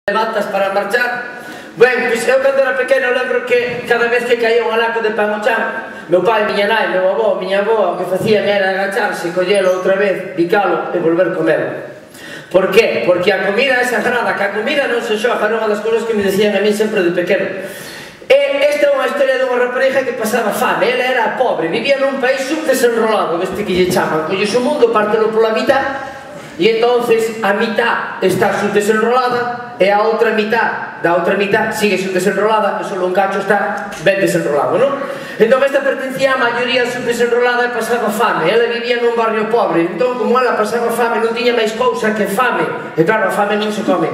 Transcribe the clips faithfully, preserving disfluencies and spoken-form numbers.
levantas para marchar. Ben, pois eu cando era pequeno lembro que cada vez que caía un alaco de pan ao chan, meu pai, miña nai, meu avó, miña avó, o que facían era agacharse, collelo outra vez, picalo e volver comelo. Por qué? Porque a comida é sagrada, que a comida non se xoga, era unha das cousas que me decían a mí sempre de pequeno. E esta é unha historia dunha rapariga que pasaba fame, ela era pobre, vivía nun país subdesenrolado, este que lle chaman, colles o mundo, pártelo pola mitad, e entonces a mitad está subdesenrolada e a outra mitad da outra mitad sigue subdesenrolada e solo un cacho está ben desenrolado, non? Entón esta pertencía á maioría subdesenrolada e pasaba fame, ela vivía nun barrio pobre, entón como ela pasaba fame non tiña máis cousa que fame, e claro, a fame non se come.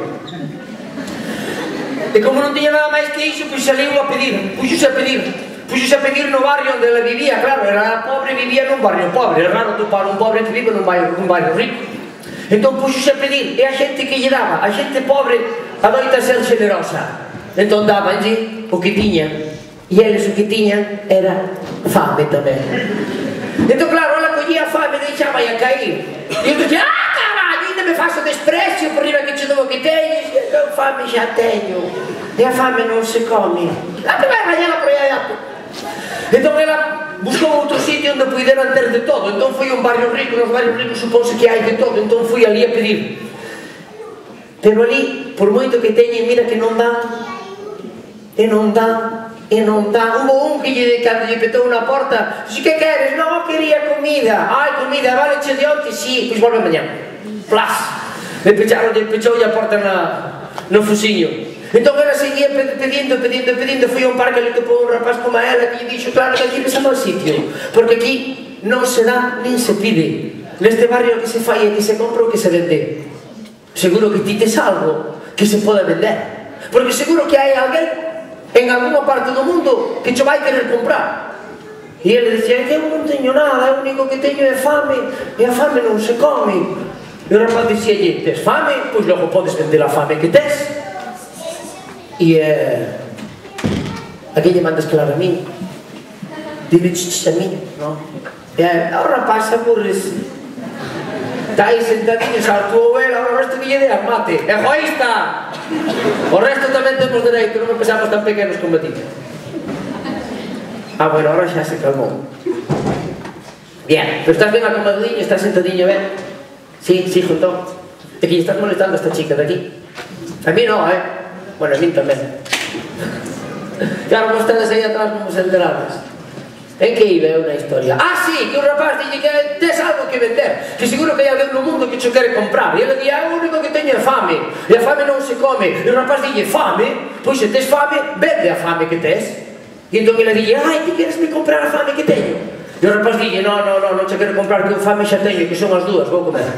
E como non tiña nada máis que iso, pois saliu a pedir, puxose a pedir, puxose a pedir no barrio onde ela vivía, claro, era pobre e vivía nun barrio pobre, é raro topar un pobre que vive nun barrio, nun barrio rico. Entón puxose a pedir, e a xente que lle daba, a xente pobre adoita ser generosa, entón dabanlle o que tiñan, e eles o que tiñan era fame tamén. Entón claro, ela collía a fame e deixaba a cair, e eu dixía, ah caralho, ainda me faço desprecio por riba que che dou o que teñes, e eu fame xa teño, e a fame non se come, a que vai rañala por aí. Entón ela buscou outro sitio onde puderan ter de todo, entón foi un barrio rico, nos barrios ricos supónse que hai de todo, entón fui ali a pedir. Pero ali, por moito que teñen, mira que non dan, e non dan, e non dan. Hubo un que lle, cando lle petou na porta, dixo, que queres? Non, quería comida. Ai, comida, vale che de onte? Si, pois volve mañá. Plas! Me pecharon, lle pechou a porta na, no fusiño. Entón ela seguía pedindo, pedindo, pedindo, foi a un parque ali que topou un rapaz como a ela que lle dixo, claro, que aquí ves a mal sitio, porque aquí non se dá nin se pide, neste barrio que se fai e que se compra o que se vende. Seguro que ti tes algo que se pode vender, porque seguro que hai alguén en alguna parte do mundo que cho vai querer comprar. E ele dicía, que eu non teño nada, o único que teño é fame, e a fame non se come. E o rapaz dicía, tes fame? Pois logo podes vender a fame que tes. E eh, a que lle mandas claro a min? Dile chichis a min, non? E o rapaz aburrese, está aí sentadinho, xa tú vela, o resto que lle dea mate, egoísta! O resto tamén temos dereito, non me pensamos tan pequenos como ti. Ah, bueno, ahora xa se calmou. Bien, pero estás ben acomodadinho, estás sentadinho ben? Sí, sí, juntón. E que lle estás molestando a esta chica de aquí? A mí non, eh? Bueno, a min tamén. Claro, vostedes aí atrás como se enterades. En que iba eu na historia? Ah, sí, que un rapaz dille que tes algo que vender, que seguro que hai alguén no mundo que cho quere comprar. E ele di, ah, o único que teño é fame, e a fame non se come. E o rapaz dille, fame? Pois se tes fame, vende a fame que tes. E entón ele dille, ai, ti queres me comprar a fame que teño? E o rapaz dille, non, non, non, non che quero comprar, que fame xa teño, que son as dúas, vou comer.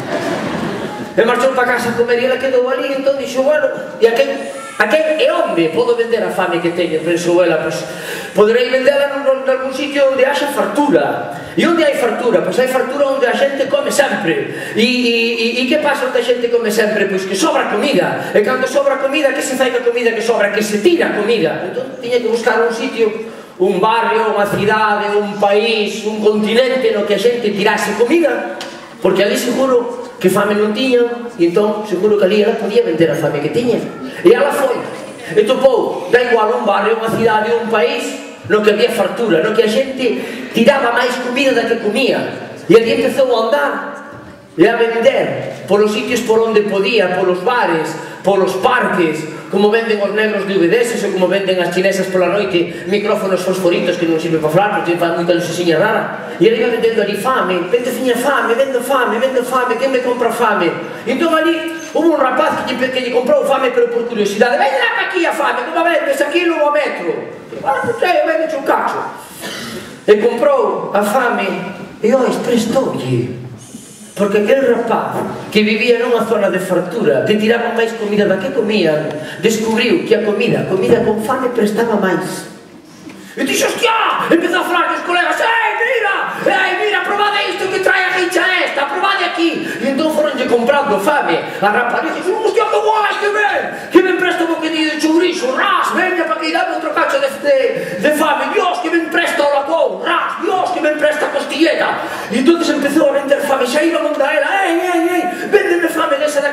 E marchou para casa a comer e ela quedou ali, entón dixo, bueno, e aquel, aquel é onde podo vender a fame que teño, pensou ela, pois, poderei vendela en algún sitio onde haxa fartura. E onde hai fartura? Pois hai fartura onde a xente come sempre. E, e, e que pasa onde a xente come sempre? Pois que sobra comida. E cando sobra comida, que se fai ca comida que sobra? Que se tira comida. Entón tiña que buscar un sitio, un barrio, unha cidade, un país, un continente no que a xente tirase comida, porque ali seguro que fame non tiña, e entón seguro que ali ela podía vender a fame que tiña. E ela foi, e topou, da igual un barrio, unha cidade, un país no que había fartura, no que a xente tiraba máis comida da que comía, e ali empezou a andar e a vender polos sitios por onde podía, polos bares, polos parques, como venden os negros de U V D S ou como venden as chinesas pola noite micrófonos fosforitos que non sirven para falar porque fan moita luceciña rara. E ele iba vendendo ali fame, vende fiña fame, vendo fame, vendo fame, quen me compra fame? E entón ali hubo un rapaz que lle, que lle comprou fame pero por curiosidade, vende lá para aquí a fame, como vendes aquí no metro? Ah, non sei, vende un cacho. E comprou a fame e ois, prestoulle. Porque aquel rapaz que vivía nunha zona de fartura, que tiraba máis comida da que comían, descubriu que a comida, comida con fame, prestaba máis. E dixo, hostia, empezou a falar dos colegas, ei, mira, ei, mira, probade isto que trae a richa esta, probade aquí. E entón foronlle comprando fame. A rapariga dixo, hostia, que guai, que ben, que ben presta un bocadinho de chourizo, ras, venga, para que dame outro cacho de, de, de fame, Dios, que ben presta o lacón, ras, Dios, que ben presta a costilleta. E entón empezou a vender fame, xa iba a montar ela, ei, ei, ei, véndeme fame desa da que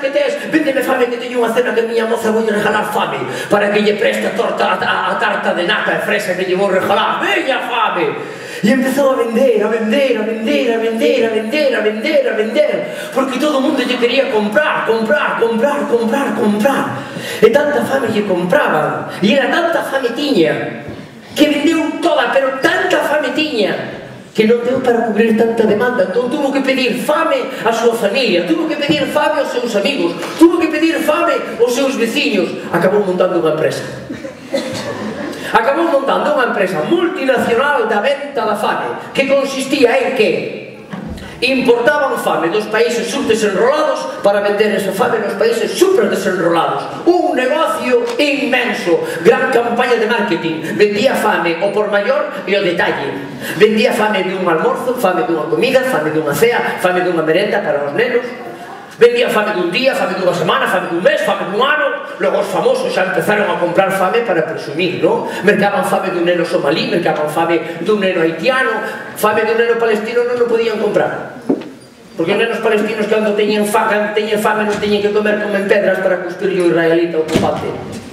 que tes, véndeme fame que teño unha cena que a miña moza vou regalar fame para que lle preste a torta, a, a tarta de nata e fresa que lle vou regalar, veña fame. E empezou a vender, a vender, a vender, a vender, a vender, a vender, a vender, porque todo o mundo lle quería comprar, comprar, comprar, comprar, comprar. E tanta fame lle compraban, e era tanta fame tiña, que vendeu toda, pero tanta fame tiña, que non deu para cubrir tanta demanda. Entón tuvo que pedir fame á súa familia, tuvo que pedir fame aos seus amigos, tuvo que pedir fame aos seus veciños. Acabou montando unha empresa. Acabou montando unha empresa multinacional da venta da fame, que consistía en que importaban fame dos países subdesenrolados para vender esa fame nos países superdesenrolados. Un negocio inmenso, gran campaña de marketing. Vendía fame o por maior e o detalle. Vendía fame dun almorzo, fame dunha comida, fame dunha cea, fame dunha merenda para os nenos. Vendía fame dun día, fame dunha semana, fame dun mes, fame dun ano. Logo os famosos xa empezaron a comprar fame para presumir, non? Mercaban fame dun neno somalí, mercaban fame dun neno haitiano, fame dun neno palestino non o podían comprar. Porque os nenos palestinos cando teñen fame, teñen fame non teñen que comer comen pedras para cuspirlle o israelita ocupante.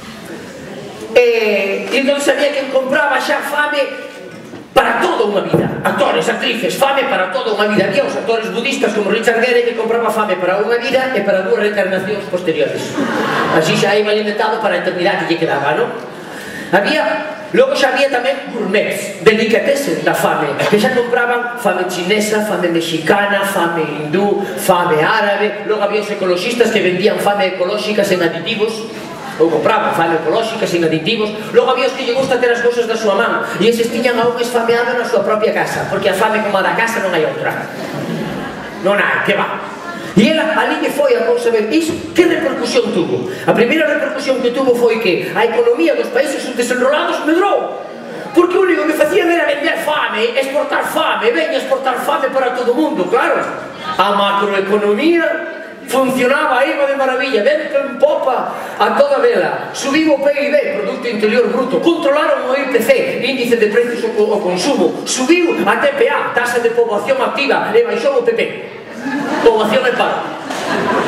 E entón sabía quen compraba xa fame para toda unha vida. Actores, actrices, fame para toda unha vida. Había os actores budistas como Richard Gere que compraba fame para unha vida e para dúas reencarnacións posteriores. Así xa iba alimentado para a eternidade que lle quedaba, non? Había... Logo xa había tamén gourmets, delicatessen da fame, que xa compraban fame chinesa, fame mexicana, fame hindú, fame árabe. Logo había os ecologistas que vendían fame ecolóxica sen aditivos, ou compraban fame ecolóxica sen aditivos. Logo había os que lle gusta ter as cousas da súa man, e eses tiñan a un esfameado na súa propia casa, porque a fame como a da casa non hai outra. Non hai, que va. E ela, ali que foi a cousa ben, iso, que repercusión tuvo? A primeira repercusión que tuvo foi que a economía dos países desenrolados medrou, porque o único que facían era vender fame, exportar fame, ven exportar fame para todo o mundo, claro. A macroeconomía funcionaba, iba de maravilla, vento en popa a toda vela, subiu o P I B, Producto Interior Bruto, controlaron o I P C, Índice de Precios ao Consumo, subiu a T P A, Tasa de Poboación Activa, e baixou o P P. Poboación e paro.